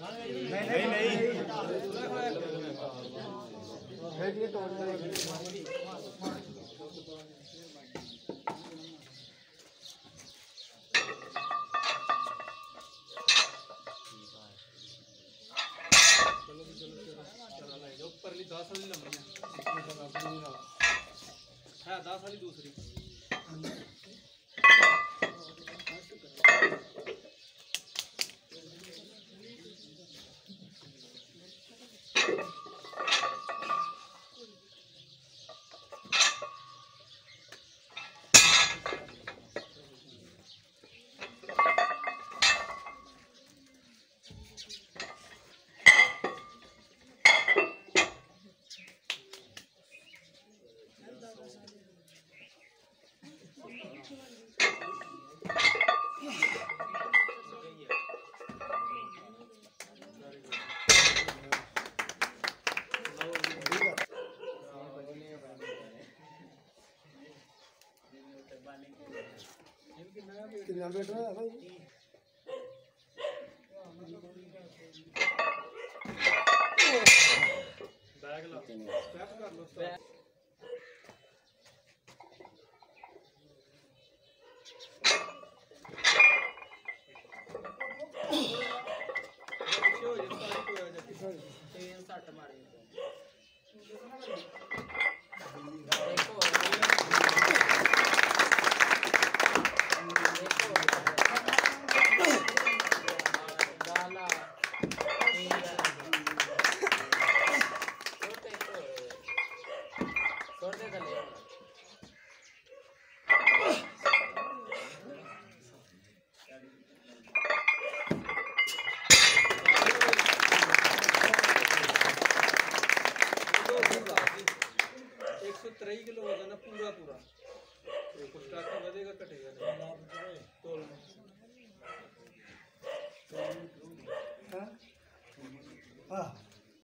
नहीं नहीं ऊपरली 10 वाली लंबी है 10 वाली दूसरी कितना बैठ रहा है भाई बैग लो स्टेप कर लो स्टेप किलो वजन है पूरा पूरा। स्टार्ट बढ़ेगा कटेगा।